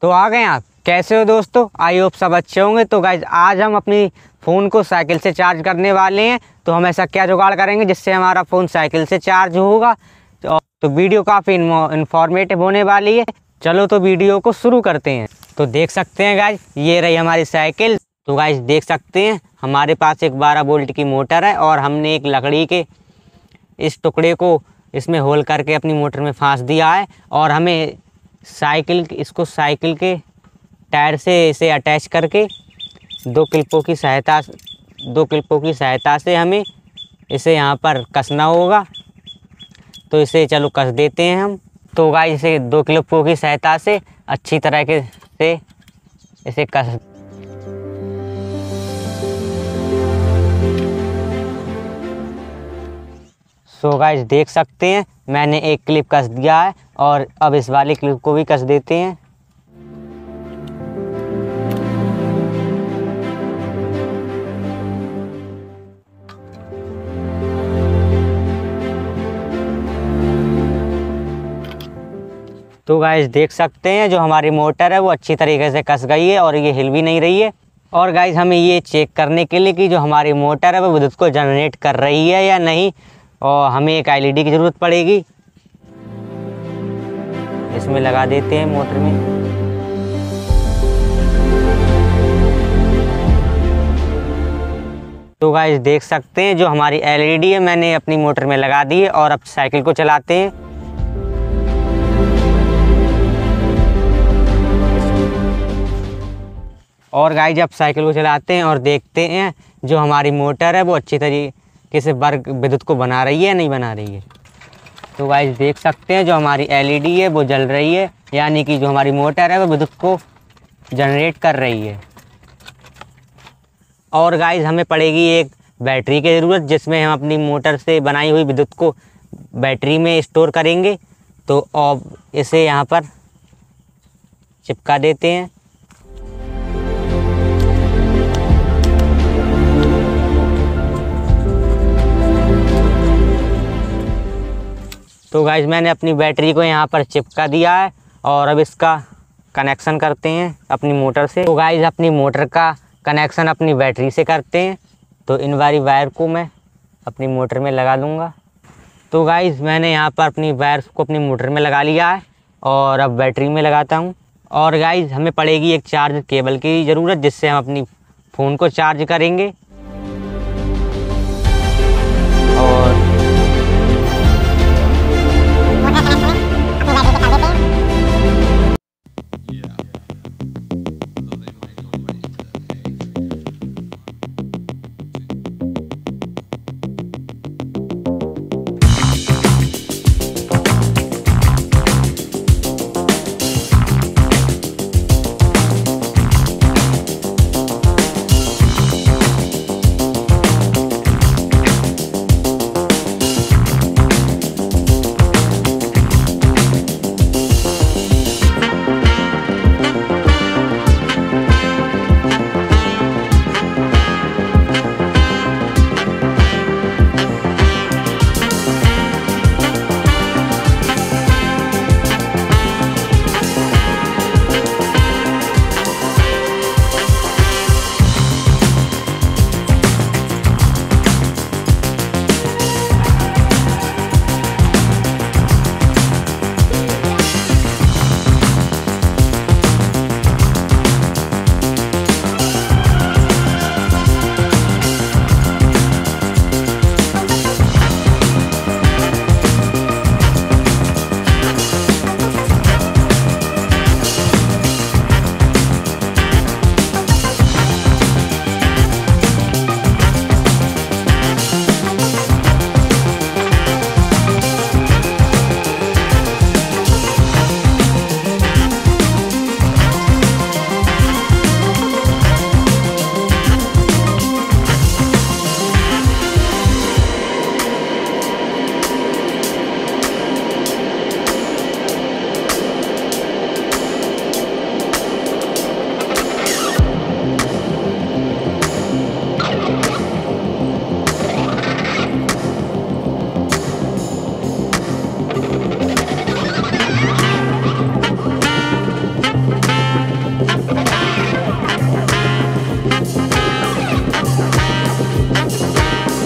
तो आ गए आप। कैसे हो दोस्तों, आई होप सब अच्छे होंगे। तो गाइज आज हम अपनी फ़ोन को साइकिल से चार्ज करने वाले हैं। तो हम ऐसा क्या जुगाड़ करेंगे जिससे हमारा फ़ोन साइकिल से चार्ज होगा। तो वीडियो काफ़ी इन्फॉर्मेटिव होने वाली है। चलो तो वीडियो को शुरू करते हैं। तो देख सकते हैं गाइज, ये रही हमारी साइकिल। तो गाइज देख सकते हैं हमारे पास एक 12 वोल्ट की मोटर है और हमने एक लकड़ी के इस टुकड़े को इसमें होल करके अपनी मोटर में फांस दिया है। और हमें इसको साइकिल के टायर से इसे अटैच करके दो क्लिपों की सहायता से हमें इसे यहाँ पर कसना होगा। तो इसे चलो कस देते हैं हम। तो गाइस इसे दो क्लिपों की सहायता से अच्छी तरह से इसे कस सो गाइस देख सकते हैं मैंने एक क्लिप कस दिया है और अब इस वाली क्लिप को भी कस देते हैं। तो गाइस देख सकते हैं जो हमारी मोटर है वो अच्छी तरीके से कस गई है और ये हिल भी नहीं रही है। और गाइस हमें ये चेक करने के लिए कि जो हमारी मोटर है वो विद्युत को जनरेट कर रही है या नहीं, और हमें एक एलईडी की ज़रूरत पड़ेगी। इसमें लगा देते हैं मोटर में। तो गाइस देख सकते हैं जो हमारी एलईडी है मैंने अपनी मोटर में लगा दी है और अब साइकिल को चलाते हैं। और गाइस जब साइकिल को चलाते हैं और देखते हैं जो हमारी मोटर है वो अच्छी तरीके से वर्क विद्युत को बना रही है या नहीं बना रही है। तो गाइस देख सकते हैं जो हमारी एलईडी है वो जल रही है, यानी कि जो हमारी मोटर है वो विद्युत को जनरेट कर रही है। और गाइस हमें पड़ेगी एक बैटरी की ज़रूरत, जिसमें हम अपनी मोटर से बनाई हुई विद्युत को बैटरी में स्टोर करेंगे। तो अब इसे यहाँ पर चिपका देते हैं। तो गाइस मैंने अपनी बैटरी को यहाँ पर चिपका दिया है और अब इसका कनेक्शन करते हैं अपनी मोटर से। तो गाइस अपनी मोटर का कनेक्शन अपनी बैटरी से करते हैं। तो इन वाली वायर को मैं अपनी मोटर में लगा लूँगा। तो गाइस मैंने यहाँ पर अपनी वायर को अपनी मोटर में लगा लिया है और अब बैटरी में लगाता हूँ। और गाइस हमें पड़ेगी एक चार्ज केबल की ज़रूरत, जिससे हम अपनी फ़ोन को चार्ज करेंगे। और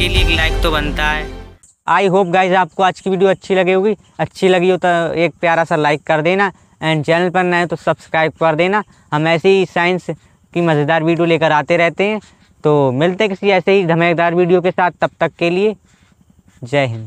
उसके लिए एक लाइक तो बनता है। आई होप गाइज आपको आज की वीडियो अच्छी लगी होगी। अच्छी लगी हो तो एक प्यारा सा लाइक कर देना एंड चैनल पर नए तो सब्सक्राइब कर देना। हम ऐसे ही साइंस की मज़ेदार वीडियो लेकर आते रहते हैं। तो मिलते हैं किसी ऐसे ही धमाकेदार वीडियो के साथ, तब तक के लिए जय हिंद।